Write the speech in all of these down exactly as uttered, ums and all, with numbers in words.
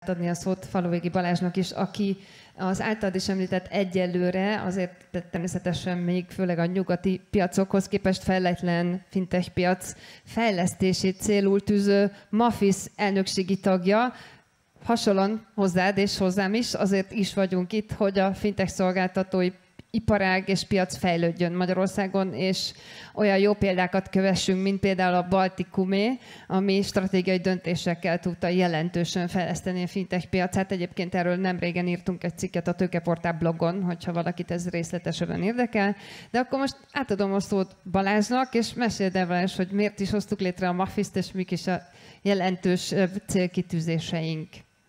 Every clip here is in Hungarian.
adni a szót Faluvégi Balázsnak is, aki az általad is említett egyelőre, azért természetesen még főleg a nyugati piacokhoz képest fejletlen fintech piac fejlesztését célul tűző Mafis elnökségi tagja. Hasonlóan hozzád és hozzám is, azért is vagyunk itt, hogy a fintech szolgáltatói iparág és piac fejlődjön Magyarországon, és olyan jó példákat kövessünk, mint például a Baltikumé, ami stratégiai döntésekkel tudta jelentősen fejleszteni a fintech piacát. Egyébként erről nem régen írtunk egy cikket a Tőkeportál blogon, hogyha valakit ez részletesebben érdekel. De akkor most átadom a szót Balázsnak, és meséld el, Balázs, hogy miért is hoztuk létre a Mafist, és mik is a jelentős célkitűzéseink.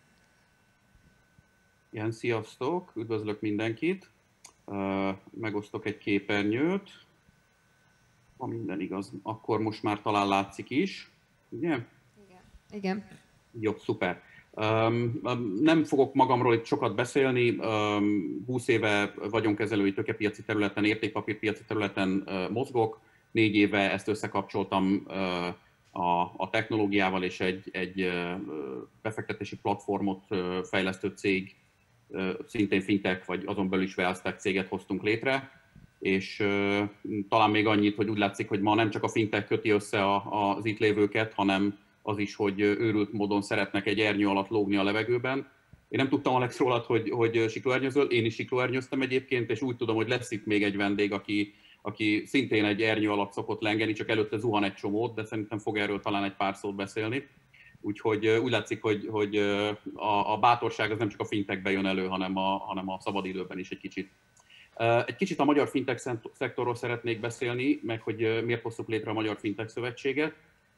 Igen, sziasztok, üdvözlök mindenkit. Megosztok egy képernyőt. Ha minden igaz, akkor most már talán látszik is. Ugye? Igen. Igen. Jó, szuper. Nem fogok magamról itt sokat beszélni. húsz éve vagyonkezelői tőkepiaci területen, értékpapírpiaci területen mozgok. Négy éve ezt összekapcsoltam a, a technológiával, és egy, egy befektetési platformot fejlesztő cég, szintén fintech, vagy azon belül is Wellstack céget hoztunk létre, és uh, talán még annyit, hogy úgy látszik, hogy ma nem csak a fintech köti össze a, az itt lévőket, hanem az is, hogy őrült módon szeretnek egy ernyő alatt lógni a levegőben. Én nem tudtam, Alex, rólad, hogy, hogy siklóernyőzöl, én is siklóernyőztem egyébként, és úgy tudom, hogy lesz itt még egy vendég, aki, aki szintén egy ernyő alatt szokott lengeni, csak előtte zuhan egy csomót, de szerintem fog erről talán egy pár szót beszélni. Úgyhogy úgy látszik, hogy, hogy a, a bátorság az nem csak a fintechben jön elő, hanem a, hanem a szabadidőben is egy kicsit. Egy kicsit a magyar fintech szektorról szeretnék beszélni, meg hogy miért hoztuk létre a Magyar Fintech Szövetséget,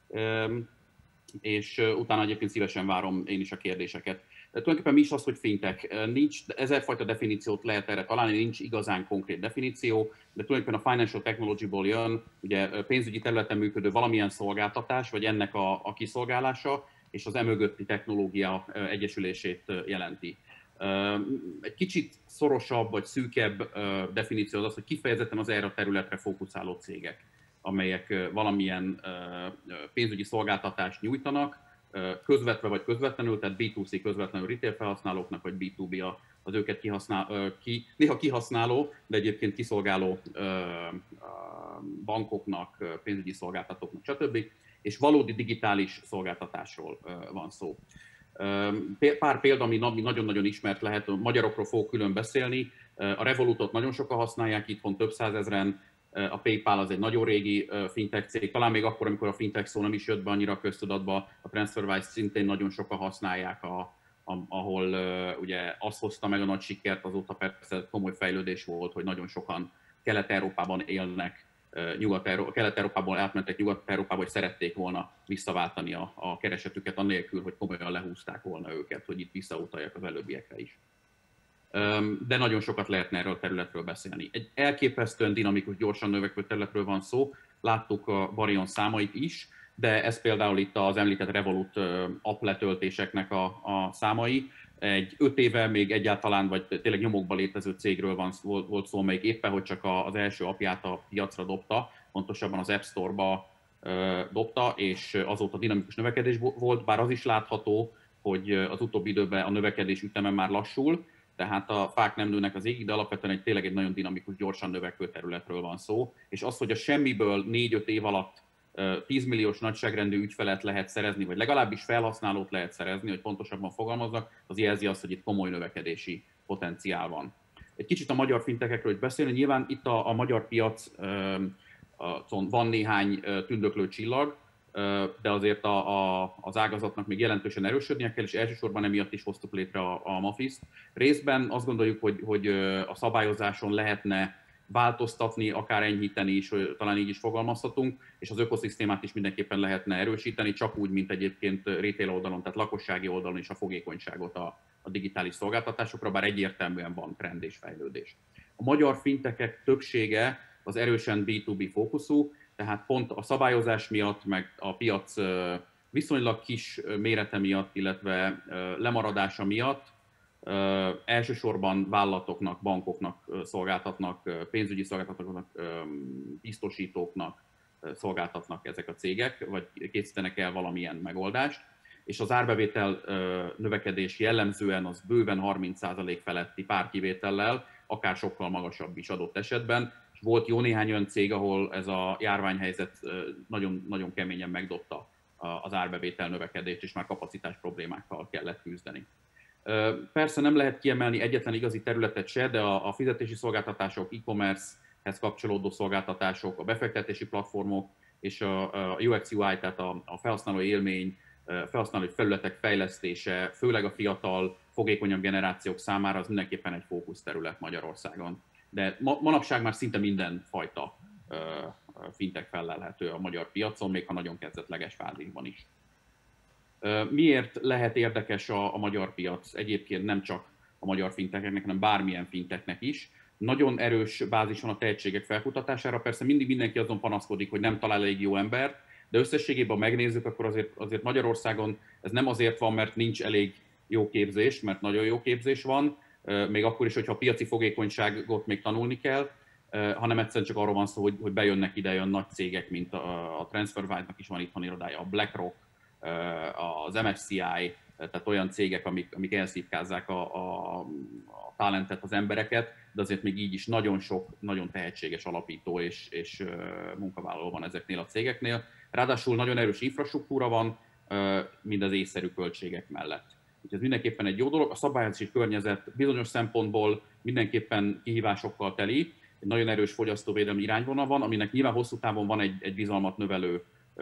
és utána egyébként szívesen várom én is a kérdéseket. De tulajdonképpen mi is az, hogy fintech? Nincs, ezerfajta definíciót lehet erre találni, nincs igazán konkrét definíció, de tulajdonképpen a financial technology-ból jön, ugye pénzügyi területen működő valamilyen szolgáltatás, vagy ennek a, a kiszolgálása, és az emögötti technológia egyesülését jelenti. Egy kicsit szorosabb vagy szűkebb definíció az az, hogy kifejezetten az erre a területre fókuszáló cégek, amelyek valamilyen pénzügyi szolgáltatást nyújtanak, közvetve vagy közvetlenül, tehát bé kettő cé közvetlenül retail felhasználóknak, vagy bé kettő bé az őket kihasznál, ki, néha kihasználó, de egyébként kiszolgáló bankoknak, pénzügyi szolgáltatóknak, stb. És valódi digitális szolgáltatásról van szó. Pár példa, ami nagyon-nagyon ismert lehet, a magyarokról fogok külön beszélni. A Revolutot nagyon sokan használják itthon, több százezren. A PayPal az egy nagyon régi fintech cég, talán még akkor, amikor a fintech szó nem is jött be annyira a köztudatba, a TransferWise szintén nagyon sokan használják, a, a, ahol uh, ugye azt hozta meg a nagy sikert, azóta persze komoly fejlődés volt, hogy nagyon sokan Kelet-Európában élnek, uh, Kelet-Európából átmentek Nyugat-Európába, hogy szerették volna visszaváltani a, a keresetüket, annélkül, hogy komolyan lehúzták volna őket, hogy itt visszautalják az előbbiekre is. De nagyon sokat lehetne erről a területről beszélni. Egy elképesztően dinamikus, gyorsan növekvő területről van szó, láttuk a Barion számait is, de ez például itt az említett Revolut app letöltéseknek a, a számai. Egy öt éve még egyáltalán, vagy tényleg nyomokban létező cégről van, volt szó, amelyik éppen, hogy csak az első appját a piacra dobta, pontosabban az App Store-ba dobta, és azóta dinamikus növekedés volt, bár az is látható, hogy az utóbbi időben a növekedés üteme már lassul, tehát a fák nem nőnek az égig, de alapvetően egy, tényleg egy nagyon dinamikus, gyorsan növekvő területről van szó. És az, hogy a semmiből négy-öt év alatt tíz milliós nagyságrendű ügyfelet lehet szerezni, vagy legalábbis felhasználót lehet szerezni, hogy pontosabban fogalmaznak, az jelzi azt, hogy itt komoly növekedési potenciál van. Egy kicsit a magyar fintekekről is beszélni. Nyilván itt a, a magyar piac van néhány tündöklő csillag, de azért a, a, az ágazatnak még jelentősen erősödnie kell, és elsősorban emiatt is hoztuk létre a, a Mafist. Részben azt gondoljuk, hogy, hogy a szabályozáson lehetne változtatni, akár enyhíteni is, talán így is fogalmazhatunk, és az ökoszisztémát is mindenképpen lehetne erősíteni, csak úgy, mint egyébként retail oldalon, tehát lakossági oldalon is a fogékonyságot a, a digitális szolgáltatásokra, bár egyértelműen van trend és fejlődés. A magyar fintekek többsége az erősen bé kettő bé fókuszú, tehát pont a szabályozás miatt, meg a piac viszonylag kis mérete miatt, illetve lemaradása miatt elsősorban vállalatoknak, bankoknak szolgáltatnak, pénzügyi szolgáltatóknak, biztosítóknak szolgáltatnak ezek a cégek, vagy készítenek el valamilyen megoldást. és az árbevétel növekedés jellemzően az bőven harminc százalék feletti párkivétellel, akár sokkal magasabb is adott esetben. És volt jó néhány olyan cég, ahol ez a járványhelyzet nagyon, nagyon keményen megdobta az árbevétel növekedést, és már kapacitás problémákkal kellett küzdeni. Persze nem lehet kiemelni egyetlen igazi területet se, de a fizetési szolgáltatások, e-commerce-hez kapcsolódó szolgáltatások, a befektetési platformok és a u iksz u i, tehát a felhasználó élmény, felhasználói felületek fejlesztése, főleg a fiatal, fogékonyabb generációk számára az mindenképpen egy fókuszterület Magyarországon. De manapság már szinte minden fajta fintech fellelhető a magyar piacon, még ha nagyon kezdetleges fázisban is. Miért lehet érdekes a, a magyar piac? Egyébként nem csak a magyar fintecheknek, hanem bármilyen fintechnek is. Nagyon erős bázis van a tehetségek felkutatására. Persze mindig mindenki azon panaszkodik, hogy nem talál elég jó embert, de összességében, ha megnézzük, akkor azért, azért Magyarországon ez nem azért van, mert nincs elég jó képzés, mert nagyon jó képzés van, még akkor is, hogyha a piaci fogékonyságot még tanulni kell, hanem egyszerűen csak arról van szó, hogy, hogy bejönnek ide olyan nagy cégek, mint a, a TransferWise-nak is van itthon irodája, a BlackRock, az em ef cé i, tehát olyan cégek, amik, amik elszívkázzák a, a, a talentet, az embereket, de azért még így is nagyon sok, nagyon tehetséges alapító és, és munkavállaló van ezeknél a cégeknél. Ráadásul nagyon erős infrastruktúra van, mind az észszerű költségek mellett. Úgyhogy ez mindenképpen egy jó dolog. A szabályozási környezet bizonyos szempontból mindenképpen kihívásokkal teli. Egy nagyon erős fogyasztóvédelmi irányvonal van, aminek nyilván hosszú távon van egy, egy bizalmat növelő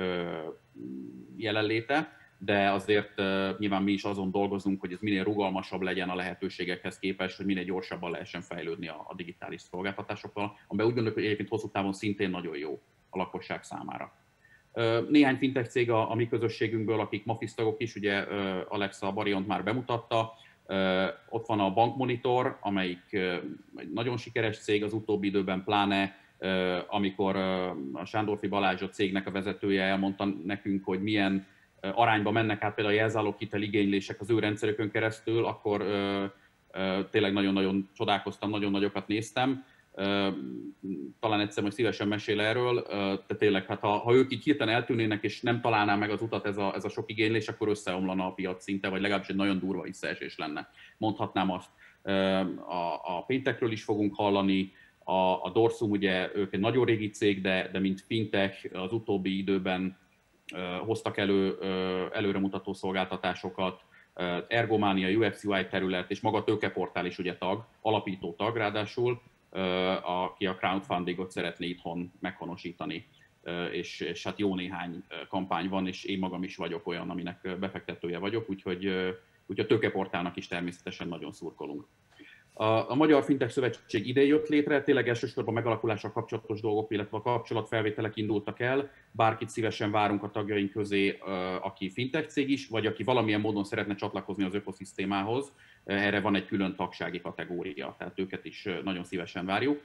jelenléte, de azért nyilván mi is azon dolgozunk, hogy ez minél rugalmasabb legyen a lehetőségekhez képest, hogy minél gyorsabban lehessen fejlődni a, a digitális szolgáltatásokkal, amiben úgy gondoljuk, hogy egyébként hosszú távon szintén nagyon jó a lakosság számára. Néhány fintech cég a, a mi közösségünkből, akik Mafis tagok is, ugye Alexa Bariont már bemutatta, ott van a Bankmonitor, amelyik egy nagyon sikeres cég az utóbbi időben, pláne amikor a Sándorfi Balázs, a cégnek a vezetője elmondta nekünk, hogy milyen arányba mennek át például a jelzáloghitel igénylések az ő rendszerükön keresztül, akkor tényleg nagyon-nagyon csodálkoztam, nagyon nagyokat néztem. Talán egyszer majd szívesen mesél erről, de tényleg, hát ha, ha ők így hirtelen eltűnnének és nem találná meg az utat ez a, ez a sok igénylés, akkor összeomlana a piac szinte, vagy legalábbis egy nagyon durva visszaesés lenne. Mondhatnám azt. A, a Péntekről is fogunk hallani, a, a Dorsum, ugye ők egy nagyon régi cég, de, de mint fintech az utóbbi időben hoztak elő előremutató szolgáltatásokat, Ergománia, u iksz u i terület, és maga a tőkeportál is ugye tag, alapító tag ráadásul, aki a crowdfundingot szeretné itthon meghonosítani, és, és hát jó néhány kampány van, és én magam is vagyok olyan, aminek befektetője vagyok, úgyhogy, úgyhogy a tőkeportálnak is természetesen nagyon szurkolunk. A, a Magyar Fintech Szövetség idén jött létre, tényleg elsősorban megalakulással kapcsolatos dolgok, illetve a kapcsolatfelvételek indultak el. Bárkit szívesen várunk a tagjaink közé, aki fintech cég is, vagy aki valamilyen módon szeretne csatlakozni az ökoszisztémához. Erre van egy külön tagsági kategória, tehát őket is nagyon szívesen várjuk.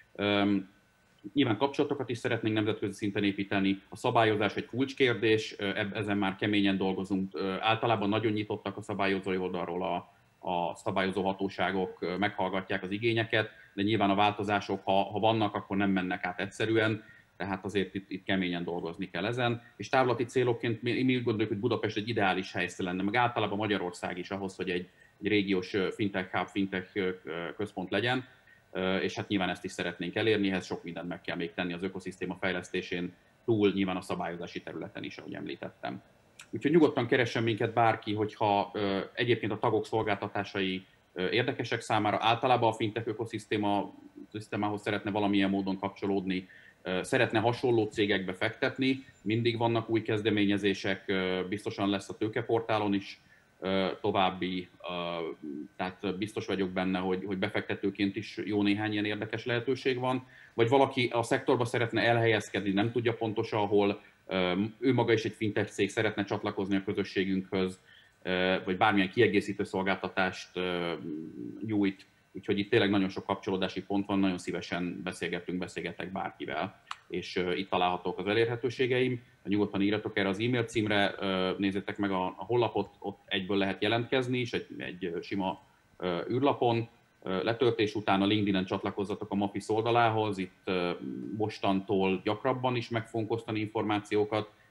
Nyilván kapcsolatokat is szeretnénk nemzetközi szinten építeni. A szabályozás egy kulcskérdés, ezen már keményen dolgozunk. Általában nagyon nyitottak a szabályozói oldalról a a szabályozó hatóságok, meghallgatják az igényeket, de nyilván a változások, ha, ha vannak, akkor nem mennek át egyszerűen, tehát azért itt, itt keményen dolgozni kell ezen. És távlati célokként mi, mi úgy gondoljuk, hogy Budapest egy ideális helyszín lenne, meg általában Magyarország is ahhoz, hogy egy, egy régiós fintech hub, fintech központ legyen, és hát nyilván ezt is szeretnénk elérni, ehhez sok mindent meg kell még tenni az ökoszisztéma fejlesztésén túl, nyilván a szabályozási területen is, ahogy említettem. Úgyhogy nyugodtan keressen minket bárki, hogyha ö, egyébként a tagok szolgáltatásai ö, érdekesek számára, általában a fintech ökoszisztémához szeretne valamilyen módon kapcsolódni, ö, szeretne hasonló cégekbe fektetni, mindig vannak új kezdeményezések, ö, biztosan lesz a tőkeportálon is ö, további, ö, tehát biztos vagyok benne, hogy, hogy befektetőként is jó néhány ilyen érdekes lehetőség van, vagy valaki a szektorba szeretne elhelyezkedni, nem tudja pontosan hol, ő maga is egy fintech cég, szeretne csatlakozni a közösségünkhöz, vagy bármilyen kiegészítő szolgáltatást nyújt, úgyhogy itt tényleg nagyon sok kapcsolódási pont van, nagyon szívesen beszélgetünk, beszélgetek bárkivel, és itt találhatók az elérhetőségeim. Nyugodtan írjatok erre az e-mail címre, nézzétek meg a, a honlapot, ott egyből lehet jelentkezni is, egy, egy sima űrlapon. Letöltés után a LinkedIn-en csatlakozzatok a Mafis oldalához, itt mostantól gyakrabban is meg fogunk osztani információkat,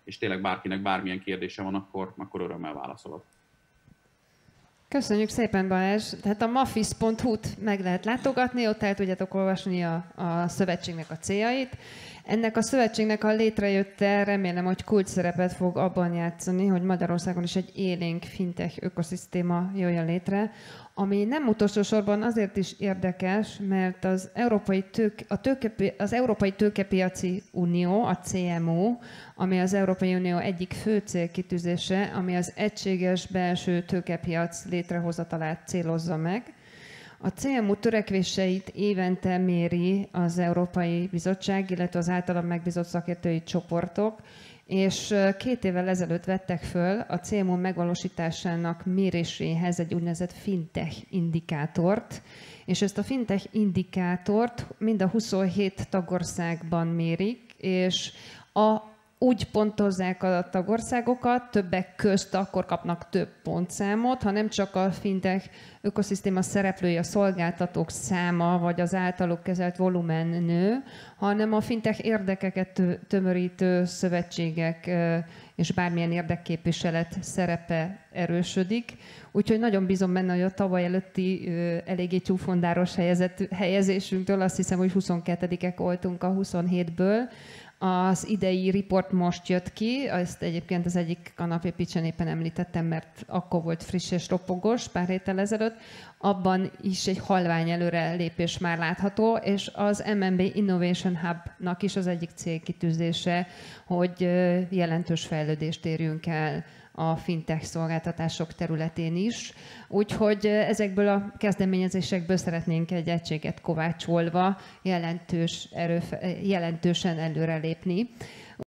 és tényleg bárkinek bármilyen kérdése van, akkor, akkor örömmel válaszolok. Köszönjük szépen, Balázs! Tehát a mafis pont hu-t meg lehet látogatni, ott el tudjátok olvasni a, a szövetségnek a céljait. Ennek a szövetségnek a létrejötte, remélem, hogy kulcs szerepet fog abban játszani, hogy Magyarországon is egy élénk fintech ökoszisztéma jöjjön létre, ami nem utolsó sorban azért is érdekes, mert az Európai, Tőke, a tőke, az Európai Tőkepiaci Unió, a cé em o, ami az Európai Unió egyik fő célkitűzése, ami az egységes belső tőkepiac létrehozatalát célozza meg. A cé em o törekvéseit évente méri az Európai Bizottság, illetve az általa megbízott szakértői csoportok, és két évvel ezelőtt vettek föl a cé em o megvalósításának méréséhez egy úgynevezett fintech indikátort, és ezt a fintech indikátort mind a huszonhét tagországban mérik, és a úgy pontozzák a tagországokat, többek közt akkor kapnak több pontszámot, ha nem csak a fintech ökoszisztéma szereplői, a szolgáltatók száma, vagy az általuk kezelt volumen nő, hanem a fintech érdekeket tömörítő szövetségek és bármilyen érdekképviselet szerepe erősödik. Úgyhogy nagyon bízom benne, hogy a tavaly előtti eléggé csúfondáros helyezésünktől, azt hiszem, hogy huszonkettedikek voltunk a huszonhétből, az idei report most jött ki, ezt egyébként az egyik kanapé pitchen éppen említettem, mert akkor volt friss és ropogós pár héttel ezelőtt, abban is egy halvány előre lépés már látható, és az em en bé Innovation Hub-nak is az egyik célkitűzése, hogy jelentős fejlődést érjünk el a fintech szolgáltatások területén is. Úgyhogy ezekből a kezdeményezésekből szeretnénk egy egységet kovácsolva jelentős erőfe- jelentősen előrelépni.